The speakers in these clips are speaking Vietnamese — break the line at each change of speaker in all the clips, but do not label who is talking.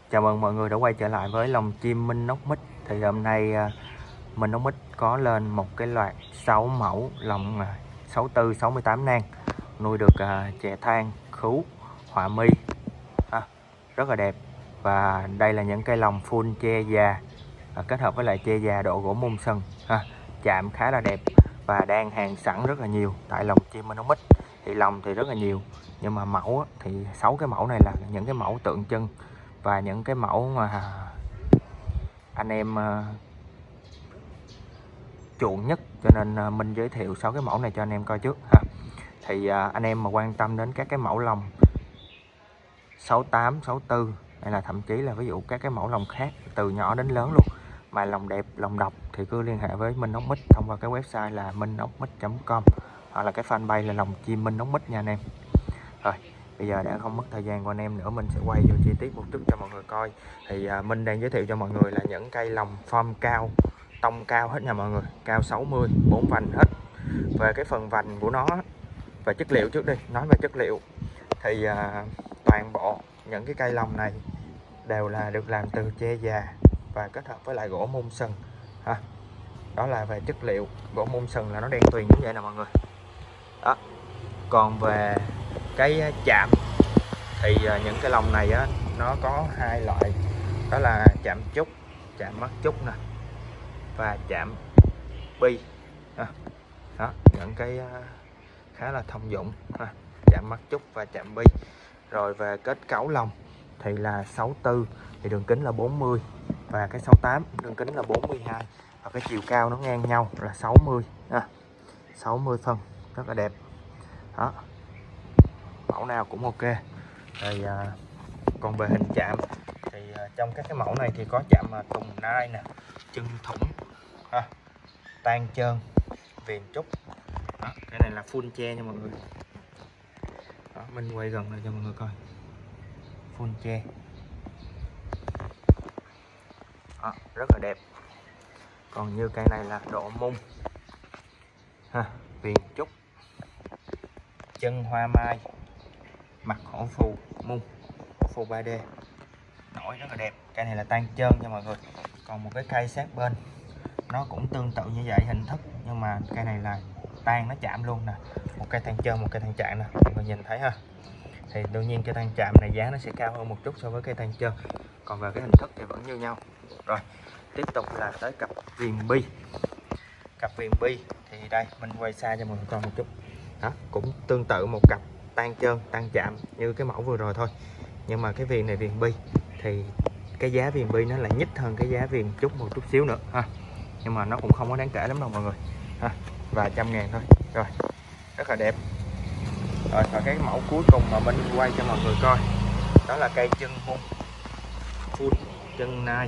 Chào mừng mọi người đã quay trở lại với lồng chim Minh Ốc Mít. Thì hôm nay Minh Ốc Mít có lên một cái loạt 6 mẫu lồng 64, 68 nang, nuôi được chè than, khứu, họa mi, rất là đẹp. Và đây là những cây lồng full tre già kết hợp với lại tre già độ gỗ môn sừng, chạm khá là đẹp và đang hàng sẵn rất là nhiều tại lồng chim Minh Ốc Mít. Thì lồng thì rất là nhiều, nhưng mà mẫu thì 6 cái mẫu này là những cái mẫu tượng trưng và những cái mẫu mà anh em chuộng nhất, cho nên mình giới thiệu 6 cái mẫu này cho anh em coi trước ha. Thì anh em mà quan tâm đến các cái mẫu lồng 68, 64 hay là thậm chí là ví dụ các cái mẫu lồng khác từ nhỏ đến lớn luôn, mà lồng đẹp, lồng độc thì cứ liên hệ với Minh Ốc Mít thông qua cái website là minhocmit.com hoặc là cái fanpage là lồng chim Minh Ốc Mít nha anh em. Rồi bây giờ đã không mất thời gian của anh em nữa, mình sẽ quay vô chi tiết một chút cho mọi người coi. Thì mình đang giới thiệu cho mọi người là những cây lồng form cao, tông cao hết nha mọi người, cao 60, 4 vành hết. Về cái phần vành của nó và chất liệu trước đi, nói về chất liệu thì toàn bộ những cái cây lồng này đều là được làm từ tre già và kết hợp với lại gỗ môn sừng ha. Đó là về chất liệu, gỗ môn sừng là nó đen tuyền như vậy nè mọi người. Đó. Còn về cái chạm thì những cái lồng này nó có hai loại, đó là chạm trúc, chạm mắt trúc nè, và chạm bi. Đó, những cái khá là thông dụng ha. Chạm mắt trúc và chạm bi. Rồi về kết cấu lồng thì là 64 thì đường kính là 40 và cái 68 đường kính là 42 và cái chiều cao nó ngang nhau là 60 60 phân, rất là đẹp. Đó, mẫu nào cũng ok. Rồi còn về hình chạm thì trong các cái mẫu này thì có chạm tùng nai nè, chân thủng, tan trơn, viền trúc. Đó, cái này là full tre nha mọi người. Đó, mình quay gần lại cho mọi người coi, full tre. Đó, rất là đẹp. Còn như cây này là độ mung, viền trúc, chân hoa mai, mặt hổ phù, mung hổ phù 3D, nổi rất là đẹp. Cây này là tan trơn nha mọi người. Còn một cái cây sát bên nó cũng tương tự như vậy hình thức, nhưng mà cây này là tan nó chạm luôn nè, một cây tan trơn, một cây tan chạm nè, mọi người nhìn thấy ha. Thì đương nhiên cây tan chạm này giá nó sẽ cao hơn một chút so với cây tan trơn, còn về cái hình thức thì vẫn như nhau. Rồi tiếp tục là tới cặp viền bi. Cặp viền bi thì đây mình quay xa cho mọi người coi một chút. Đó, cũng tương tự một cặp tan trơn, tan chạm như cái mẫu vừa rồi thôi, nhưng mà cái viền này viền bi thì cái giá viền bi nó lại nhích hơn cái giá viền trúc một chút xíu nữa ha, nhưng mà nó cũng không có đáng kể lắm đâu mọi người ha, vài trăm ngàn thôi. Rồi rất là đẹp. Rồi và cái mẫu cuối cùng mà mình quay cho mọi người coi đó là cây chân mung full chân nai,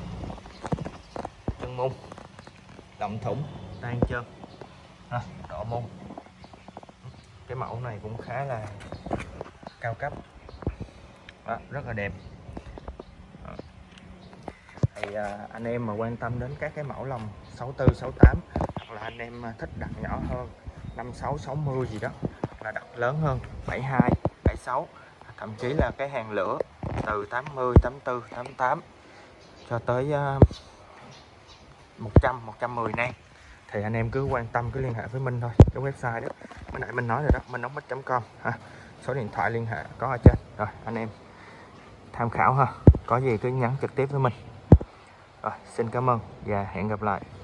chân mung, lộng thủng, tan trơn, độ mung. Cái mẫu này cũng khá là cao cấp. Đó, rất là đẹp. Đó. Thì anh em mà quan tâm đến các cái mẫu lồng 64, 68 hoặc là anh em thích đặt nhỏ hơn 56, 60 gì đó, hoặc là đặt lớn hơn 72, 76, thậm chí là cái hàng lửa từ 80, 84, 88 cho tới 100, 110 nang thì anh em cứ quan tâm, cứ liên hệ với Minh thôi. Cái website đó bữa nãy mình nói rồi đó, minhocmit.com ha. Số điện thoại liên hệ có ở trên. Rồi anh em tham khảo ha, có gì cứ nhắn trực tiếp với mình. Rồi xin cảm ơn và hẹn gặp lại.